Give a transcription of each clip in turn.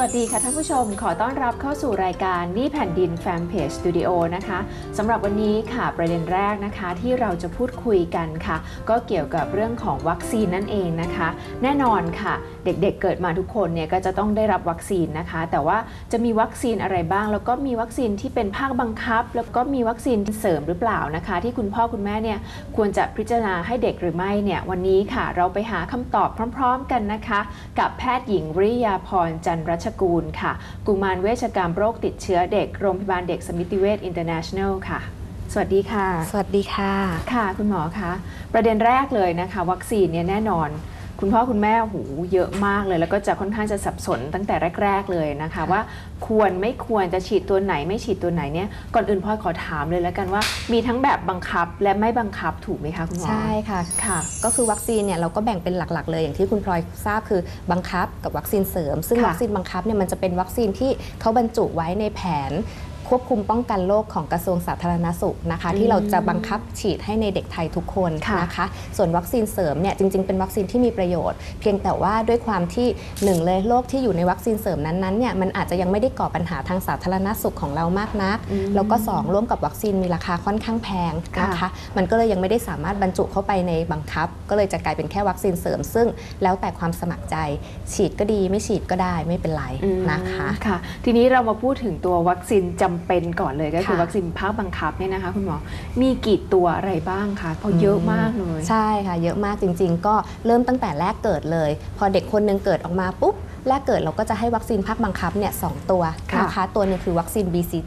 วัสดีค่ะท่านผู้ชมขอต้อนรับเข้าสู่รายการนี่แผ่นดินแฟนเพจสตูดิโอนะคะสำหรับวันนี้ค่ะประเด็นแรกนะคะที่เราจะพูดคุยกันค่ะก็เกี่ยวกับเรื่องของวัคซีนนั่นเองนะคะแน่นอนค่ะเด็กๆเกิดมาทุกคนเนี่ยก็จะต้องได้รับวัคซีนนะคะแต่ว่าจะมีวัคซีนอะไรบ้างแล้วก็มีวัคซีนที่เป็นภาคบังคับแล้วก็มีวัคซีนเสริมหรือเปล่านะคะที่คุณพ่อคุณแม่เนี่ยควรจะพิจารณาให้เด็กหรือไม่เนี่ยวันนี้ค่ะเราไปหาคำตอบพร้อมๆกันนะคะกับแพทย์หญิงวริยาพรจันทร์รัชกูลค่ะกุมารเวชกรรมโรคติดเชื้อเด็กโรงพยาบาลเด็กสมิติเวชอินเตอร์เนชั่นแนลค่ะสวัสดีค่ะสวัสดีค่ะค่ะคุณหมอคะประเด็นแรกเลยนะคะวัคซีนเนี่ยแน่นอนคุณพ่อคุณแม่หูเยอะมากเลยแล้วก็จะค่อนข้างจะสับสนตั้งแต่แรกๆเลยนะคะว่าควรไม่ควรจะฉีดตัวไหนไม่ฉีดตัวไหนเนี่ยก่อนอื่นพ่อขอถามเลยแล้วกันว่ามีทั้งแบบบังคับและไม่บังคับถูกไหมคะคุณหมอใช่ค่ะค่ะก็คือวัคซีนเนี่ยเราก็แบ่งเป็นหลักๆเลยอย่างที่คุณพลอยทราบคือบังคับกับวัคซีนเสริมซึ่งวัคซีนบังคับเนี่ยมันจะเป็นวัคซีนที่เขาบรรจุไว้ในแผนควบคุมป้องกันโรคของกระทรวงสาธารณสุขนะคะที่เราจะบังคับฉีดให้ในเด็กไทยทุกคนนะคะส่วนวัคซีนเสริมเนี่ยจริงๆเป็นวัคซีนที่มีประโยชน์เพียงแต่ว่าด้วยความที่1เลยโรคที่อยู่ในวัคซีนเสริมนั้นๆเนี่ยมันอาจจะยังไม่ได้ก่อปัญหาทางสาธารณสุขของเรามากนักแล้วก็2ร่วมกับวัคซีนมีราคาค่อนข้างแพงนะคะมันก็เลยยังไม่ได้สามารถบรรจุเข้าไปในบังคับก็เลยจะกลายเป็นแค่วัคซีนเสริมซึ่งแล้วแต่ความสมัครใจฉีดก็ดีไม่ฉีดก็ได้ไม่เป็นไรนะคะค่ะทีนี้เรามาพูดถึงตัววัคซีนจำเป็นก่อนเลยก็คือวัคซีนภาคบังคับเนี่ยนะคะคุณหมอมีกี่ตัวอะไรบ้างคะเพราะเยอะมากเลยใช่ค่ะเยอะมากจริงๆก็เริ่มตั้งแต่แรกเกิดเลยพอเด็กคนนึงเกิดออกมาปุ๊บแรกเกิดเราก็จะให้วัคซีนภาคบังคับเนี่ย2ตัวนะคะตัวนึงคือวัคซีน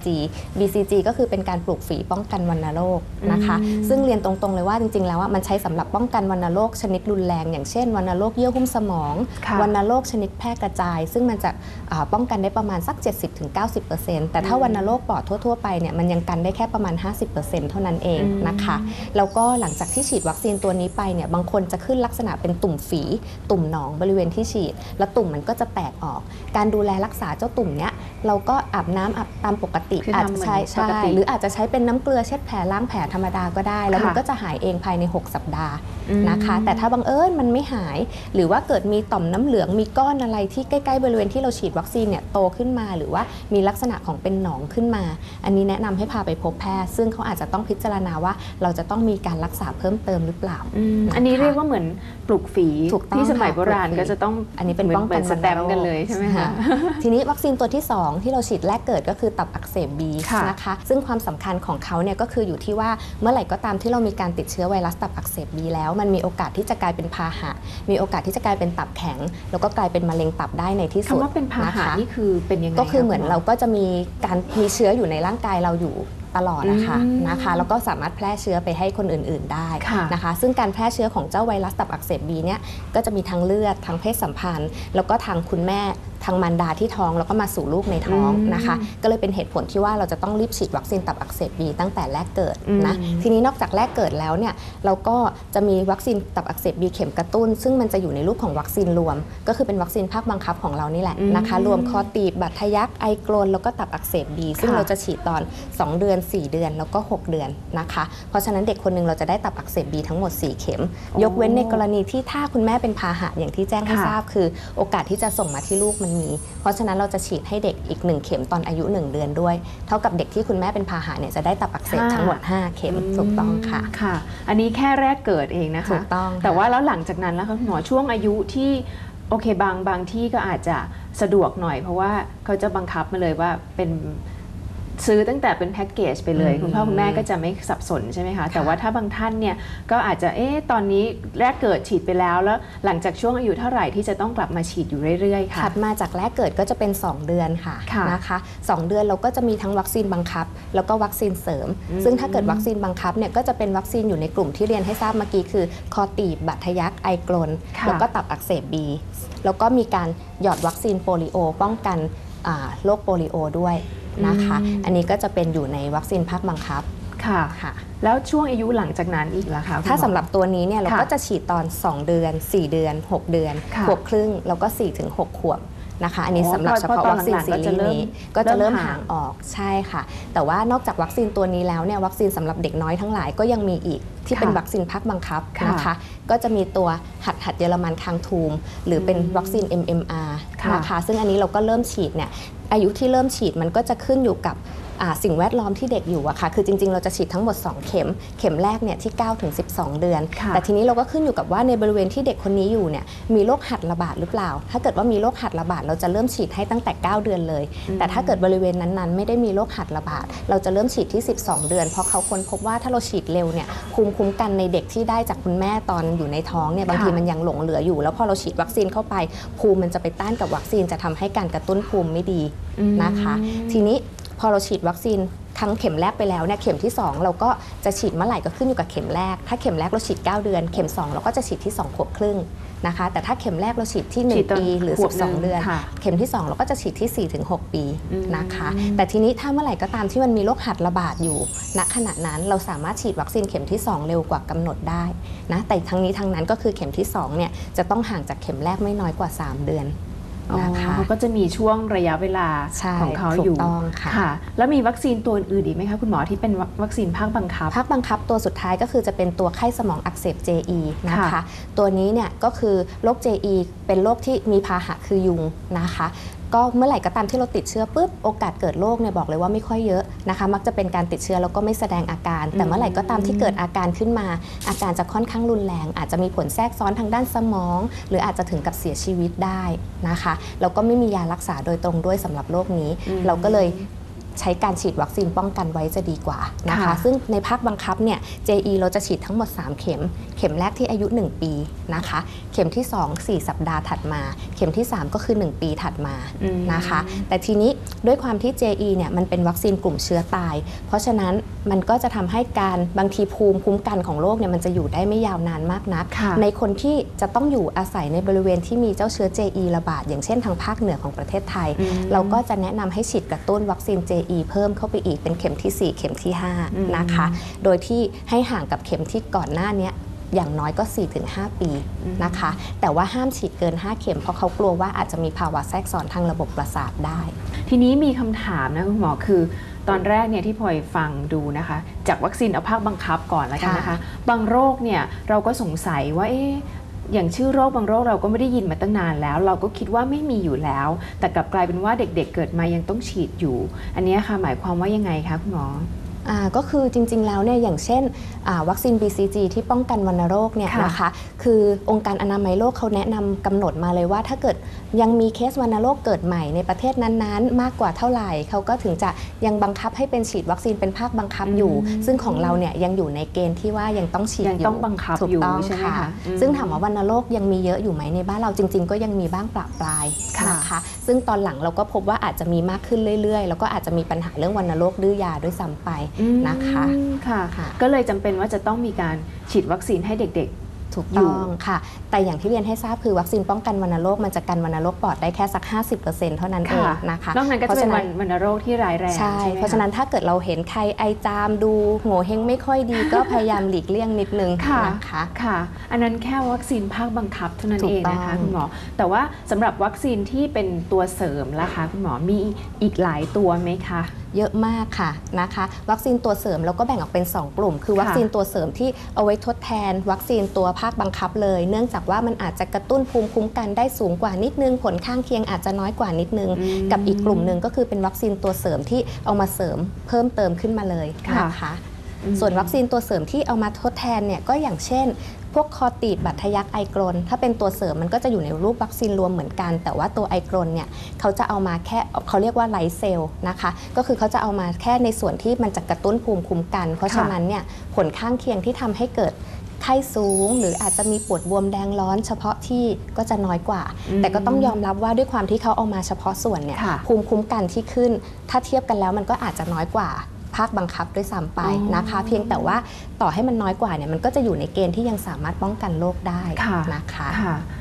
BCG ก็คือเป็นการปลูกฝีป้องกันวัณโรคนะคะซึ่งเรียนตรงๆเลยว่าจริงๆแล้วมันใช้สำหรับป้องกันวัณโรคชนิดรุนแรงอย่างเช่นวัณโรคเยื่อหุ้มสมองวัณโรคชนิดแพร่กระจายซึ่งมันจะป้องกันได้ประมาณสัก 70-90% แต่ถ้าวัณโรคปอดทั่วๆไปเนี่ยมันยังกันได้แค่ประมาณ 50% เท่านั้นเองนะคะแล้วก็หลังจากที่ฉีดวัคซีนตัวนี้ไปเนี่ยบางคนจะขึ้นลักษณะเป็นตุ่มฝีตุ่มหนองบริเวณที่ฉีดแล้วตุ่มมันก็จะแตกออกการดูแลรักษาเจ้าตุ่มเนี้ยเราก็อาบน้ำอาบตามปกติอาจจะใช้หรืออาจจะใช้เป็นน้ำเกลือเช็ดแผลล้างแผลธรรมดาก็ได้แล้วมันก็จะหายเองภายใน6สัปดาห์นะคะแต่ถ้าบังเอิญมันไม่หายหรือว่าเกิดมีต่อมน้ำเหลืองมีก้อนอะไรที่ใกล้ๆบริเวณที่เราฉีดวัคซีนเนี่ยโตขึ้นมาหรือว่ามีลักษณะของเป็นหนองขึ้นมาอันนี้แนะนำให้พาไปพบแพทย์ซึ่งเขาอาจจะต้องพิจารณาว่าเราจะต้องมีการรักษาเพิ่มเติมหรือเปล่าอันนี้เรียกว่าเหมือนปลูกฝีที่สมัยโบราณก็จะต้องอันนี้เป็นป้องกันสแตมป์กันเลยใช่ไหมคะทีนี้วัคซีนตัวที่2ที่เราฉีดแรกเกิดก็คือตับอักเสบบีนะคะซึ่งความสำคัญของเขาเนี่ยก็คืออยู่ที่ว่าเมื่อไหร่ก็ตามที่เรามีการติดเชื้อไวรัสตับอักเสบบีแล้วมันมีโอกาสที่จะกลายเป็นพาหะมีโอกาสที่จะกลายเป็นตับแข็งแล้วก็กลายเป็นมะเร็งตับได้ในที่สุดคำว่าเป็นพาหะนี่คือเป็นยังไงก็คือเหมือนเราก็จะมีเชื้ออยู่ในร่างกายเราอยู่ตลอดนะคะแล้วก็สามารถแพร่เชื้อไปให้คนอื่นๆได้นะคะซึ่งการแพร่เชื้อของเจ้าไวรัสตับอักเสบบีเนี่ยก็จะมีทั้งเลือดทั้งเพศสัมพันธ์แล้วก็ทางคุณแม่ทางมารดาที่ท้องแล้วก็มาสู่ลูกในท้องนะคะก็เลยเป็นเหตุผลที่ว่าเราจะต้องรีบฉีดวัคซีนตับอักเสบบีตั้งแต่แรกเกิดนะทีนี้นอกจากแรกเกิดแล้วเนี่ยเราก็จะมีวัคซีนตับอักเสบบีเข็มกระตุ้นซึ่งมันจะอยู่ในรูปของวัคซีนรวมก็คือเป็นวัคซีนภาคบังคับของเรานี่แหละนะคะรวมคอตีบบัดทะยักไอกรนแล้วก็ตับอักเสบบีซึ่งเราจะฉีดตอน2เดือน4เดือนแล้วก็6เดือนนะคะเพราะฉะนั้นเด็กคนนึงเราจะได้ตับอักเสบบีทั้งหมด4เข็มยกเว้นในกรณีที่ถ้าคุณแม่เป็นพาหะอย่างที่แจ้งให้ทราบคือโอกาสที่จะส่งมาที่ลูกมันมีเพราะฉะนั้นเราจะฉีดให้เด็กอีก1เข็มตอนอายุ1เดือนด้วยเท่ากับเด็กที่คุณแม่เป็นพาหะเนี่ยจะได้ตับอักเสบทั้งหมด5เข็มถูกต้องค่ะค่ะอันนี้แค่แรกเกิดเองนะคะถูกต้องแต่ว่าแล้วหลังจากนั้นแล้วคุณหมอช่วงอายุที่โอเคบางที่ก็อาจจะสะดวกหน่อยเพราะว่าเขาจะบังคับมาเลยว่าเป็นซื้อตั้งแต่เป็นแพ็กเกจไปเลยคุณพ่อคุณแม่ก็จะไม่สับสนใช่ไหมคะแต่ว่าถ้าบางท่านเนี่ยก็อาจจะตอนนี้แรกเกิดฉีดไปแล้วหลังจากช่วงอายุเท่าไหร่ที่จะต้องกลับมาฉีดอยู่เรื่อยๆค่ะถัดมาจากแรกเกิดก็จะเป็น2เดือนค่ะนะคะ2เดือนเราก็จะมีทั้งวัคซีนบังคับแล้วก็วัคซีนเสริมซึ่งถ้าเกิดวัคซีนบังคับเนี่ยก็จะเป็นวัคซีนอยู่ในกลุ่มที่เรียนให้ทราบเมื่อกี้คือคอตีบบัดทะยักไอกรนแล้วก็ตับอักเสบบีแล้วก็มีการหยอดวัคซีนโปลิโอป้องกันโรคโปลิโอด้วยนะคะอันนี้ก็จะเป็นอยู่ในวัคซีนภาคบังคับค่ะแล้วช่วงอายุหลังจากนั้นอีกล่ะคะถ้าสำหรับตัวนี้เนี่ยเราก็จะฉีดตอน2เดือน4เดือน6เดือนขวบครึ่งแล้วก็4 ถึง 6 ขวบนะคะอันนี้สำหรับเฉพาะวัคซีนซีรีส์นี้ก็จะเริ่มห่างออกใช่ค่ะแต่ว่านอกจากวัคซีนตัวนี้แล้วเนี่ยวัคซีนสำหรับเด็กน้อยทั้งหลายก็ยังมีอีกที่เป็นวัคซีนภาคบังคับนะคะก็จะมีตัวหัดเยอรมันคางทูมหรือเป็นวัคซีน MMR นะคะซึ่งอันนี้เราก็เริ่มฉีดเนี่ยอายุที่เริ่มฉีดมันก็จะขึ้นอยู่กับสิ่งแวดล้อมที่เด็กอยู่อะค่ะคือจริงๆเราจะฉีดทั้งหมด2เข็มแรกเนี่ยที่9ถึง12 เดือนแต่ทีนี้เราก็ขึ้นอยู่กับว่าในบริเวณที่เด็กคนนี้อยู่เนี่ยมีโรคหัดระบาดหรือเปล่าถ้าเกิดว่ามีโรคหัดระบาดเราจะเริ่มฉีดให้ตั้งแต่9 เดือนเลยแต่ถ้าเกิดบริเวณนั้นๆไม่ได้มีโรคหัดระบาดเราจะเริ่มฉีดที่12 เดือนเพราะเขาค้นพบว่าถ้าเราฉีดเร็วเนี่ยภูมิคุ้มกันในเด็กที่ได้จากคุณแม่ตอนอยู่ในท้องเนี่ยบางทีมันยังหลงเหลืออยู่แล้วพอเราฉีดวัคซีนเข้าไปภูมิมันจะไปต้านกับวัคซีนจะทำให้การกระตุ้นภูมิไม่ดีนะคะทีนี้พอเราฉีดวัคซีนครั้งเข็มแรกไปแล้วเนี่ยเข็มที่2เราก็จะฉีดเมื่อไหร่ก็ขึ้นอยู่กับเข็มแรกถ้าเข็มแรกเราฉีด9 เดือนเข็ม2เราก็จะฉีดที่2 ขวบครึ่งนะคะแต่ถ้าเข็มแรกเราฉีดที่1 ปีหรือ12 เดือนเข็มที่2เราก็จะฉีดที่4 ถึง 6 ปีนะคะแต่ทีนี้ถ้าเมื่อไหร่ก็ตามที่มันมีโรคหัดระบาดอยู่ณขณะนั้นเราสามารถฉีดวัคซีนเข็มที่2เร็วกว่ากำหนดได้นะแต่ทั้งนี้ทั้งนั้นก็คือเข็มที่2เนี่ยจะต้องห่างจากเข็มแรกไม่น้อยกว่า3 เดือนนะคะก็จะมีช่วงระยะเวลาของเขาอยู่ค่ะแล้วมีวัคซีนตัวอื่นอีกไหมคะคุณหมอที่เป็นวัคซีนภาคบังคับตัวสุดท้ายก็คือจะเป็นตัวไข้สมองอักเสบ JE นะคะตัวนี้เนี่ยก็คือโรค JE เป็นโรคที่มีพาหะคือยุงนะคะก็เมื่อไหร่ก็ตามที่เราติดเชื้อปุ๊บโอกาสเกิดโรคเนี่ยบอกเลยว่าไม่ค่อยเยอะนะคะมักจะเป็นการติดเชื้อแล้วก็ไม่แสดงอาการแต่เมื่อไหร่ก็ตามที่เกิดอาการขึ้นมาอาการจะค่อนข้างรุนแรงอาจจะมีผลแทรกซ้อนทางด้านสมองหรืออาจจะถึงกับเสียชีวิตได้นะคะแล้วก็ไม่มียารักษาโดยตรงด้วยสำหรับโรคนี้เราก็เลยใช้การฉีดวัคซีนป้องกันไว้จะดีกว่านะคะซึ่งในภาคบังคับเนี่ย JE เราจะฉีดทั้งหมด3 เข็มแรกที่อายุ1 ปีนะคะเข็มที่2 4 สัปดาห์ถัดมาเข็มที่3ก็คือ1 ปีถัดมานะคะแต่ทีนี้ด้วยความที่ JE เนี่ยมันเป็นวัคซีนกลุ่มเชื้อตายเพราะฉะนั้นมันก็จะทำให้การบางทีภูมิคุ้มกันของโรคเนี่ยมันจะอยู่ได้ไม่ยาวนานมากนักในคนที่จะต้องอยู่อาศัยในบริเวณที่มีเจ้าเชื้อ JE ระบาดอย่างเช่นทางภาคเหนือของประเทศไทยเราก็จะแนะนำให้ฉีดกระตุ้นวัคซีน JE เพิ่มเข้าไปอีกเป็นเข็มที่4เข็มที่5นะคะโดยที่ให้ห่างกับเข็มที่ก่อนหน้านี้อย่างน้อยก็ 4-5 ปีนะคะแต่ว่าห้ามฉีดเกิน5 เข็มเพราะเขากลัวว่าอาจจะมีภาวะแทรกซ้อนทางระบบประสาทได้ทีนี้มีคำถามนะคุณหมอคือตอนแรกเนี่ยที่พลอยฟังดูนะคะจากวัคซีนเอาภาคบังคับก่อนแล้วกันนะคะบางโรคเนี่ยเราก็สงสัยว่าอย่างชื่อโรคบางโรคเราก็ไม่ได้ยินมาตั้งนานแล้วเราก็คิดว่าไม่มีอยู่แล้วแต่กลับกลายเป็นว่าเด็กๆเกิดมายังต้องฉีดอยู่อันนี้ค่ะหมายความว่ายังไงคะคุณหมอก็คือจริงๆแล้วเนี่ยอย่างเช่นวัคซีน BCG ที่ป้องกันวัณโรคเนี่ยนะคะคือองค์การอนามัยโลกเขาแนะนำกำหนดมาเลยว่าถ้าเกิดยังมีเคสวัณโรคเกิดใหม่ในประเทศนั้นๆมากกว่าเท่าไหร่เขาก็ถึงจะยังบังคับให้เป็นฉีดวัคซีนเป็นภาคบังคับอยู่ซึ่งของเราเนี่ยยังอยู่ในเกณฑ์ที่ว่ายังต้องฉีดอยู่ต้องบังคับอยู่ใช่ไหมคะซึ่งถามว่าวัณโรคยังมีเยอะอยู่ไหมในบ้านเราจริงๆก็ยังมีบ้างปะปลายนะคะซึ่งตอนหลังเราก็พบว่าอาจจะมีมากขึ้นเรื่อยๆแล้วก็อาจจะมีปัญหาเรื่องวัณโรคดื้อยาด้วยซ้ำไปนะคะค่ะก็เลยจำเป็นว่าจะต้องมีการฉีดวัคซีนให้เด็กๆถูกต้องค่ะแต่อย่างที่เรียนให้ทราบคือวัคซีนป้องกันวัณโรคมันจะกันวัณโรคปอดได้แค่สัก 50% เท่านั้นเองนะคะนอกนั้นก็จะเป็นวัณโรคที่ร้ายแรงใช่เพราะฉะนั้นถ้าเกิดเราเห็นใครไอจามดูโง่เฮงไม่ค่อยดีก็พยายามหลีกเลี่ยงนิดนึงนะคะค่ะอันนั้นแค่วัคซีนภาคบังคับเท่านั้นเองนะคะคุณหมอแต่ว่าสำหรับวัคซีนที่เป็นตัวเสริมล่ะคะคุณหมอมีอีกหลายตัวไหมคะเยอะมากค่ะนะคะวัคซีนตัวเสริมเราก็แบ่งออกเป็น2 กลุ่มคือวัคซีนตัวเสริมที่เอาไว้ทดแทนวัคซีนตัวภาคบังคับเลยเนื่องจากว่ามันอาจจะกระตุ้นภูมิคุ้มกันได้สูงกว่านิดนึงผลข้างเคียงอาจจะน้อยกว่านิดนึงกับอีกกลุ่มหนึ่งก็คือเป็นวัคซีนตัวเสริมที่เอามาเสริมเพิ่มเติมขึ้นมาเลยนะคะส่วนวัคซีนตัวเสริมที่เอามาทดแทนเนี่ยก็อย่างเช่นพวกคอตีดบัตทะยักไอกรนถ้าเป็นตัวเสริมมันก็จะอยู่ในรูปวัคซีนรวมเหมือนกันแต่ว่าตัวไอกรนเนี่ยเขาจะเอามาแค่เขาเรียกว่าไลท์เซลล์นะคะก็คือเขาจะเอามาแค่ในส่วนที่มันจะกระตุ้นภูมิคุ้มกันเพราะฉะนั้นเนี่ยผลข้างเคียงที่ทำให้เกิดไข้สูงหรืออาจจะมีปวดบวมแดงร้อนเฉพาะที่ก็จะน้อยกว่าแต่ก็ต้องยอมรับว่าด้วยความที่เขาเอามาเฉพาะส่วนเนี่ยภูมิคุ้มกันที่ขึ้นถ้าเทียบกันแล้วมันก็อาจจะน้อยกว่าภาคบังคับด้วยซ้ำไปนะคะเพียงแต่ว่าต่อให้มันน้อยกว่าเนี่ยมันก็จะอยู่ในเกณฑ์ที่ยังสามารถป้องกันโรคได้นะคะ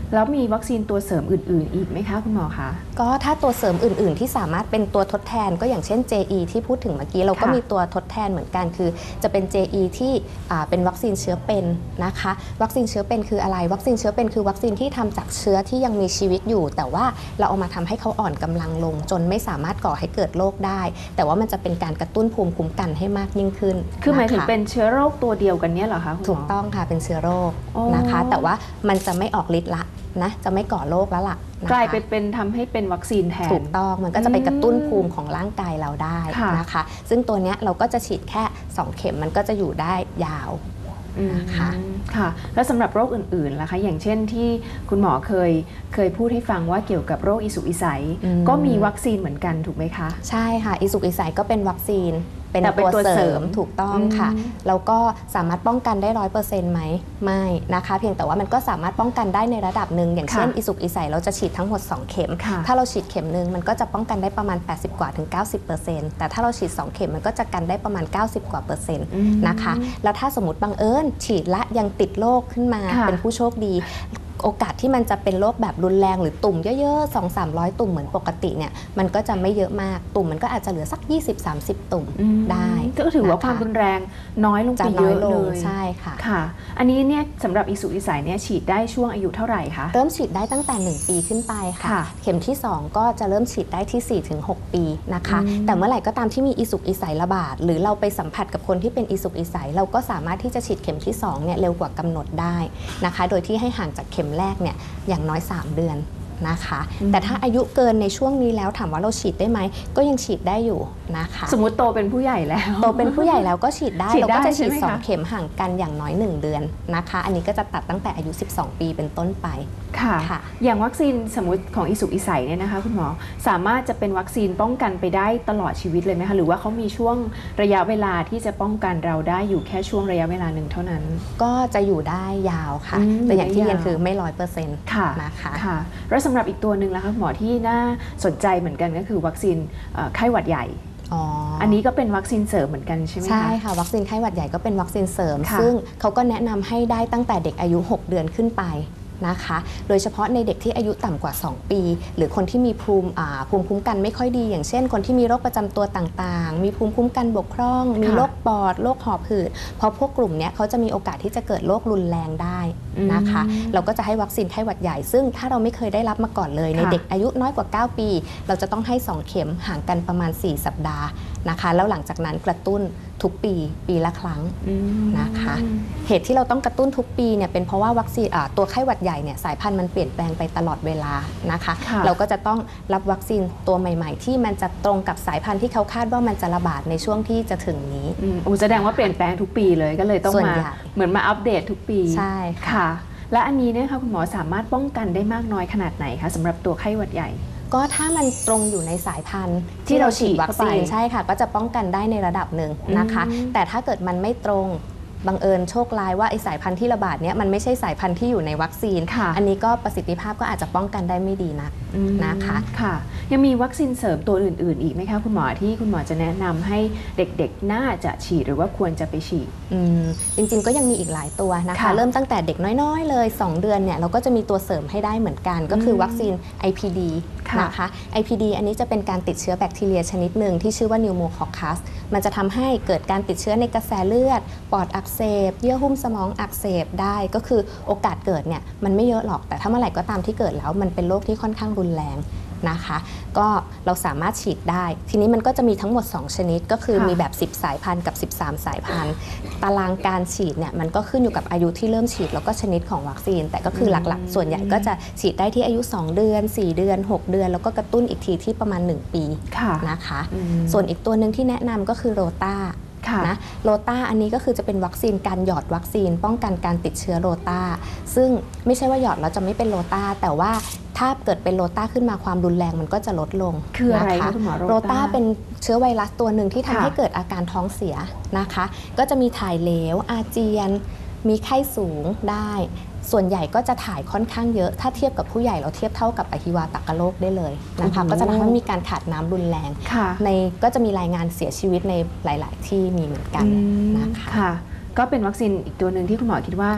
แล้วมีวัคซีนตัวเสริมอื่นๆอีกไหมคะคุณหมอคะก็ถ้าตัวเสริมอื่นๆที่สามารถเป็นตัวทดแทนก็อย่างเช่น JE ที่พูดถึงเมื่อกี้เราก็มีตัวทดแทนเหมือนกันคือจะเป็น JE ที่เป็นวัคซีนเชื้อเป็นนะคะวัคซีนเชื้อเป็นคืออะไรวัคซีนเชื้อเป็นคือวัคซีนที่ทำจากเชื้อที่ยังมีชีวิตอยู่แต่ว่าเราเอามาทำให้เขาอ่อนกำลังลงจนไม่สามารถก่อให้เกิดโรคได้แต่ว่ามันจะเป็นการกระตุ้นภูมิคุ้มกันให้มากยิ่งขึ้นคือหมายถึงเป็นเชื้อโรคตัวเดียวกันเนี่ยเหรอคะคุณหมอถูกต้องค่ะเป็นเชื้อโรคนะคะแต่ว่ามันจะไม่ออกฤทธิ์ละนะจะไม่ก่อโรคแล้วล่ะกลายไปเป็นทำให้เป็นวัคซีนแทนถูกต้องมันก็จะไปกระตุ้นภูมิของร่างกายเราได้นะคะซึ่งตัวเนี้ยเราก็จะฉีดแค่2เข็มมันก็จะอยู่ได้ยาวนะคะค่ะแล้วสำหรับโรคอื่นๆล่ะคะอย่างเช่นที่คุณหมอเคยพูดให้ฟังว่าเกี่ยวกับโรคอิสุกอิสัยก็มีวัคซีนเหมือนกันถูกไหมคะใช่ค่ะอิสุกอิสัยก็เป็นวัคซีนเป็นตัวเสริมถูกต้องค่ะแล้วก็สามารถป้องกันได้ 100% ไหมไม่นะคะเพียงแต่ว่ามันก็สามารถป้องกันได้ในระดับหนึ่งอย่างเช่นอิสุกอิสัยเราจะฉีดทั้งหมด2เข็มถ้าเราฉีดเข็มนึงมันก็จะป้องกันได้ประมาณ80กว่าถึง 90% แต่ถ้าเราฉีด2เข็มมันก็จะกันได้ประมาณ90กว่า%นะคะแล้วถ้าสมมติบังเอิญฉีดละยังติดโรคขึ้นมาเป็นผู้โชคดีโอกาสที่มันจะเป็นโรคแบบรุนแรงหรือตุ่มเยอะๆ 200-300 ตุ่มเหมือนปกติเนี่ยมันก็จะไม่เยอะมากตุ่มมันก็อาจจะเหลือสัก 20-30 ตุ่มได้ก็ถือว่าความรุนแรงน้อยลงไปเยอะเลยใช่ค่ะค่ะอันนี้เนี่ยสำหรับอิสุกอิสัยเนี่ยฉีดได้ช่วงอายุเท่าไหร่คะเริ่มฉีดได้ตั้งแต่1ปีขึ้นไปค่ะเข็มที่2ก็จะเริ่มฉีดได้ที่ 4-6 ปีนะคะแต่เมื่อไหร่ก็ตามที่มีอิสุกอิสัยระบาดหรือเราไปสัมผัสกับคนที่เป็นอิสุกอิสัยเราก็สามารถที่จะฉีดเข็มที่2เนี่ยเร็วกว่ากำหนดได้นะคะโดยที่ให้ห่างจากเข็มแรกเนี่ยอย่างน้อย3เดือนนะคะแต่ถ้าอายุเกินในช่วงนี้แล้วถามว่าเราฉีดได้ไหมก็ยังฉีดได้อยู่นะคะสมมติโตเป็นผู้ใหญ่แล้วโตเป็นผู้ใหญ่แล้วก็ฉีดได้เราก็จะฉีด2เข็มห่างกันอย่างน้อย1เดือนนะคะอันนี้ก็จะตัดตั้งแต่อายุ12ปีเป็นต้นไปค่ะอย่างวัคซีนสมมติของอิสุกอิสัยเนี่ยนะคะคุณหมอสามารถจะเป็นวัคซีนป้องกันไปได้ตลอดชีวิตเลยไหมคะหรือว่าเขามีช่วงระยะเวลาที่จะป้องกันเราได้อยู่แค่ช่วงระยะเวลาหนึ่งเท่านั้นก็จะอยู่ได้ยาวค่ะแต่อย่างที่เรียนคือไม่100%นะคะแล้วสำหรับอีกตัวหนึ่งแล้วค่ะหมอที่น่าสนใจเหมือนกันก็คือวัคซีนไข้หวัดใหญ่อันนี้ก็เป็นวัคซีนเสริมเหมือนกันใช่ไหมคะใช่ค่ะวัคซีนไข้หวัดใหญ่ก็เป็นวัคซีนเสริมซึ่งเขาก็แนะนำให้ได้ตั้งแต่เด็กอายุ6 เดือนขึ้นไปนะคะโดยเฉพาะในเด็กที่อายุต่ำกว่า2ปีหรือคนที่มีภูมิคุ้มกันไม่ค่อยดีอย่างเช่นคนที่มีโรคประจำตัวต่างๆมีภูมิคุ้มกันบกพร่องมีโรคปอดโรคหอบหืดเพราะพวกกลุ่มนี้เขาจะมีโอกาสที่จะเกิดโรครุนแรงได้นะคะเราก็จะให้วัคซีนไข้หวัดใหญ่ซึ่งถ้าเราไม่เคยได้รับมาก่อนเลยในเด็กอายุน้อยกว่า9ปีเราจะต้องให้2เข็มห่างกันประมาณ4สัปดาห์นะคะแล้วหลังจากนั้นกระตุ้นทุกปีละครั้งนะคะเหตุที่เราต้องกระตุ้นทุกปีเนี่ยเป็นเพราะว่าวัคซีนตัวไข้หวัดใหญ่เนี่ยสายพันธุ์มันเปลี่ยนแปลงไปตลอดเวลานะคะเราก็จะต้องรับวัคซีนตัวใหม่ๆที่มันจะตรงกับสายพันธุ์ที่เขาคาดว่ามันจะระบาดในช่วงที่จะถึงนี้แสดงว่าเปลี่ยนแปลงทุกปีเลยก็เลยต้องมาเหมือนมาอัปเดตทุกปีใช่ค่ะและอันนี้เนี่ยค่ะคุณหมอสามารถป้องกันได้มากน้อยขนาดไหนคะสำหรับตัวไข้หวัดใหญ่ก็ถ้ามันตรงอยู่ในสายพันธุ์ที่เราฉีดวัคซีนใช่ค่ะก็จะป้องกันได้ในระดับหนึ่งนะคะแต่ถ้าเกิดมันไม่ตรงบังเอิญโชคร้ายว่าไอสายพันธุ์ที่ระบาดเนี้ยมันไม่ใช่สายพันธุ์ที่อยู่ในวัคซีนอันนี้ก็ประสิทธิภาพก็อาจจะป้องกันได้ไม่ดีนักนะคะค่ะยังมีวัคซีนเสริมตัวอื่นๆอีกไหมคะคุณหมอที่คุณหมอจะแนะนำให้เด็กๆน่าจะฉีดหรือว่าควรจะไปฉีดจริงๆก็ยังมีอีกหลายตัวนะคะเริ่มตั้งแต่เด็กน้อยๆเลย2 เดือนเนี่ยเราก็จะมีตัวเสริมให้ได้เหมือนกันก็คือวัคซีน IPD นะคะ IPD อันนี้จะเป็นการติดเชื้อแบคทีเรียชนิดหนึ่งที่ชื่อว่า Pneumococcus มันจะทำให้เกิดการติดเชื้อในกระแสเลือดปอดอักเสบเยื่อหุ้มสมองอักเสบได้ก็คือโอกาสเกิดเนี่ยมันไม่เยอะหรอกแต่ถ้าเมื่อไหร่ก็ตามที่เกิดแล้วมันเป็นโรคที่ค่อนข้างรุนแรงนะคะก็เราสามารถฉีดได้ทีนี้มันก็จะมีทั้งหมด2ชนิดก็คือมีแบบ10สายพันธุ์กับ13สายพันธุ์ตารางการฉีดเนี่ยมันก็ขึ้นอยู่กับอายุที่เริ่มฉีดแล้วก็ชนิดของวัคซีนแต่ก็คือหลักๆส่วนใหญ่ก็จะฉีดได้ที่อายุ2เดือน4เดือน6เดือนแล้วก็กระตุ้นอีกทีที่ประมาณ1ปีนะคะส่วนอีกตัวหนึ่งที่แนะนำก็คือโรต้านะโรต้าอันนี้ก็คือจะเป็นวัคซีนการหยอดวัคซีนป้องกันการติดเชื้อโรต้าซึ่งไม่ใช่ว่าหยอดแล้วจะไม่เป็นโรต้าแต่ว่าถ้าเกิดเป็นโรต้าขึ้นมาความรุนแรงมันก็จะลดลงคืออะไรคะคุณหมอโรต้าเป็นเชื้อไวรัสตัวหนึ่งที่ทำให้เกิดอาการท้องเสียนะคะก็จะมีถ่ายเหลวอาเจียนมีไข้สูงได้ส่วนใหญ่ก็จะถ่ายค่อนข้างเยอะถ้าเทียบกับผู้ใหญ่เราเทียบเท่ากับอหิวาตกโรคได้เลยนะคะก็จะทำให้มีการขาดน้ำรุนแรงในก็จะมีรายงานเสียชีวิตในหลายๆที่มีเหมือนกันนะคะก็เป็นวัคซีนอีกตัวหนึ่งที่คุณหมอคิดว่า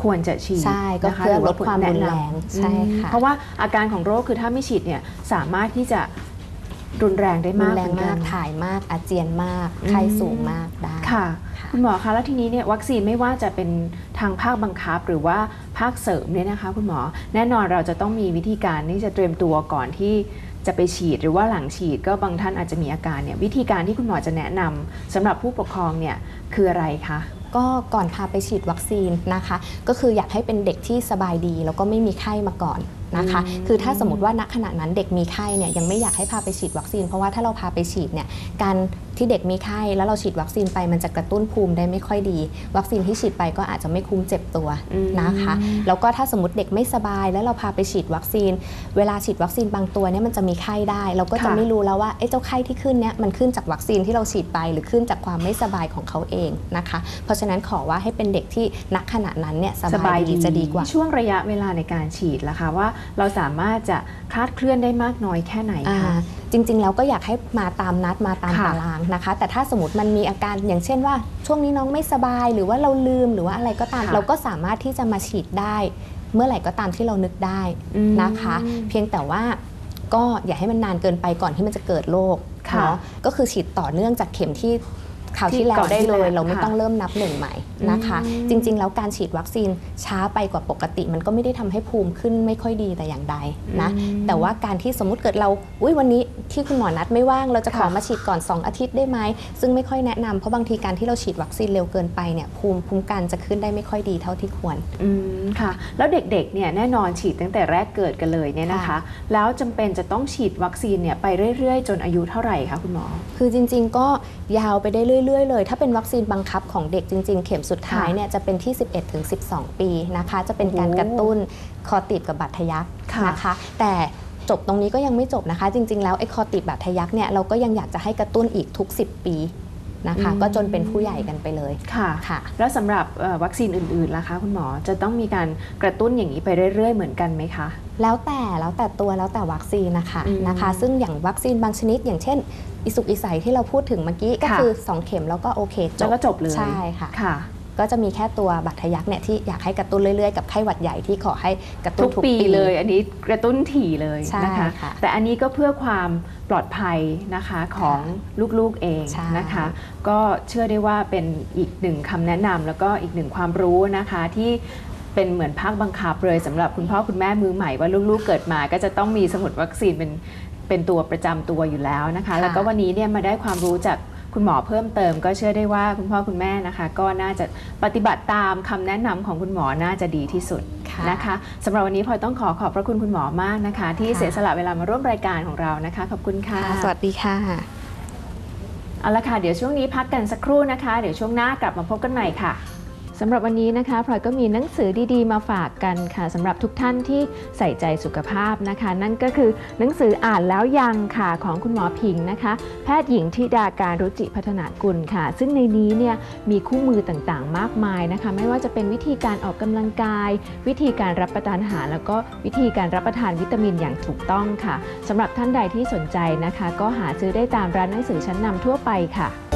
ควรจะฉีดใช่ก็นะคะเพื่อหรือลดความรุนแรงแนะนำใช่ค่ะเพราะว่าอาการของโรคคือถ้าไม่ฉีดเนี่ยสามารถที่จะรุนแรงได้รุมากนแรงเหมือนมากักนถ่ายมากอาเจียนมากไข้สูงมากได้ค่ะค่ะคุณหมอคะแล้วทีนี้เนี่ยวัคซีนไม่ว่าจะเป็นทางภาคบังคับหรือว่าภาคเสริมเนี่ยนะคะคุณหมอแน่นอนเราจะต้องมีวิธีการที่จะเตรียมตัวก่อนที่จะไปฉีดหรือว่าหลังฉีดก็บางท่านอาจจะมีอาการเนี่ยวิธีการที่คุณหมอจะแนะนำสำหรับผู้ปกครองเนี่ยคืออะไรคะก็ก่อนพาไปฉีดวัคซีนนะคะก็คืออยากให้เป็นเด็กที่สบายดีแล้วก็ไม่มีไข้มาก่อนนะคะ คือถ้าสมมติว่าณขณะนั้นเด็กมีไข้เนี่ยยังไม่อยากให้พาไปฉีดวัคซีนเพราะว่าถ้าเราพาไปฉีดเนี่ยการที่เด็กมีไข้แล้วเราฉีดวัคซีนไปมันจะกระตุ้นภูมิได้ไม่ค่อยดีวัคซีนที่ฉีดไปก็อาจจะไม่คุ้มเจ็บตัวนะคะแล้วก็ถ้าสมมติเด็กไม่สบายแล้วเราพาไปฉีดวัคซีนเวลาฉีดวัคซีนบางตัวเนี่ยมันจะมีไข้ได้เราก็จะไม่รู้แล้วว่าเจ้าไข้ที่ขึ้นเนี่ยมันขึ้นจากวัคซีนที่เราฉีดไปหรือขึ้นจากความไม่สบายของเขาเองนะคะเพราะฉะนั้นขอว่าให้เป็นเด็กที่ณขณะนั้นเนี่ยสบายดีจะดีกว่าช่วงระยะเวลาในการฉีดล่ะคะว่าเราสามารถจะคลาดเคลื่อนได้มากน้อยแค่ไหนคะจริงๆแล้วก็อยากให้มาตามนัดมาตามตารางนะคะแต่ถ้าสมมติมันมีอาการอย่างเช่นว่าช่วงนี้น้องไม่สบายหรือว่าเราลืมหรือว่าอะไรก็ตามเราก็สามารถที่จะมาฉีดได้เมื่อไหร่ก็ตามที่เรานึกได้นะคะเพียงแต่ว่าก็อย่าให้มันนานเกินไปก่อนที่มันจะเกิดโรคเนาะก็คือฉีดต่อเนื่องจากเข็มที่คราวที่แล้วได้เลยเราไม่ต้องเริ่มนับหนึ่งใหม่นะคะจริงๆแล้วการฉีดวัคซีนช้าไปกว่าปกติมันก็ไม่ได้ทำให้ภูมิขึ้นไม่ค่อยดีแต่อย่างใดนะแต่ว่าการที่สมมุติเกิดเราวันนี้ที่คุณหมอนัดไม่ว่างเราจะขอมาฉีดก่อน2อาทิตย์ได้ไหมซึ่งไม่ค่อยแนะนำเพราะบางทีการที่เราฉีดวัคซีนเร็วเกินไปเนี่ยภูมิคุ้มกันจะขึ้นได้ไม่ค่อยดีเท่าที่ควรค่ะแล้วเด็กๆเนี่ยแน่นอนฉีดตั้งแต่แรกเกิดกันเลยเนี่ยนะคะแล้วจำเป็นจะต้องฉีดวัคซีนเนี่ยไปเรื่อยๆจนอายุเท่าไหร่คะคุณหมอคือจริงๆก็ยาวไปได้เรื่อยๆเลยถ้าเป็นวัคซีนบังคับของเด็กจริงๆเข็มสุดท้ายเนี่ยจะเป็นที่ 11-12 ปีนะคะจะเป็นการกระตุ้นคอตีบกับบาดทะยักนะคะแต่จบตรงนี้ก็ยังไม่จบนะคะจริงๆแล้วไอ้คอตีบบาดทะยักเนี่ยเราก็ยังอยากจะให้กระตุ้นอีกทุก10 ปีนะคะก็จนเป็นผู้ใหญ่กันไปเลยค่ะแล้วสำหรับวัคซีนอื่นๆล่ะคะคุณหมอจะต้องมีการกระตุ้นอย่างนี้ไปเรื่อยๆเหมือนกันไหมคะแล้วแต่ตัวแล้วแต่วัคซีนนะคะซึ่งอย่างวัคซีนบางชนิดอย่างเช่นอิสุกอิสัยที่เราพูดถึงเมื่อกี้ก็คือ2เข็มแล้วก็โอเคจบเลยใช่ค่ะก็จะมีแค่ตัวบาดทะยักเนี่ยที่อยากให้กระตุ้นเรื่อยๆกับไข้หวัดใหญ่ที่ขอให้กระตุ้นทุกปีเลยอันนี้กระตุ้นถี่เลยนะคะแต่อันนี้ก็เพื่อความปลอดภัยนะคะของลูกๆเองนะคะก็เชื่อได้ว่าเป็นอีกหนึ่งคำแนะนำแล้วก็อีกหนึ่งความรู้นะคะที่เป็นเหมือนภาคบังคับเลยสำหรับคุณพ่อคุณแม่มือใหม่ว่าลูกๆเกิดมาก็จะต้องมีสมุดวัคซีนเป็นตัวประจำตัวอยู่แล้วนะคะแล้วก็วันนี้เนี่ยมาได้ความรู้จากคุณหมอเพิ่มเติมก็เชื่อได้ว่าคุณพ่อคุณแม่นะคะก็น่าจะปฏิบัติตามคำแนะนำของคุณหมอน่าจะดีที่สุดนะคะสำหรับวันนี้พลอยต้องขอบพระคุณคุณหมอมากนะคะที่เสียสละเวลามาร่วมรายการของเรานะคะขอบคุณค่ะสวัสดีค่ะเอาละค่ะเดี๋ยวช่วงนี้พักกันสักครู่นะคะเดี๋ยวช่วงหน้ากลับมาพบกันใหม่ค่ะสำหรับวันนี้นะคะพลอยก็มีหนังสือดีๆมาฝากกันค่ะสำหรับทุกท่านที่ใส่ใจสุขภาพนะคะนั่นก็คือหนังสืออ่านแล้วยังค่ะของคุณหมอผิงนะคะแพทย์หญิงธิดาการรุจิพัฒนากุลค่ะซึ่งในนี้เนี่ยมีคู่มือต่างๆมากมายนะคะไม่ว่าจะเป็นวิธีการออกกำลังกายวิธีการรับประทานอาหารแล้วก็วิธีการรับประทานวิตามินอย่างถูกต้องค่ะสำหรับท่านใดที่สนใจนะคะก็หาซื้อได้ตามร้านหนังสือชั้นนำทั่วไปค่ะ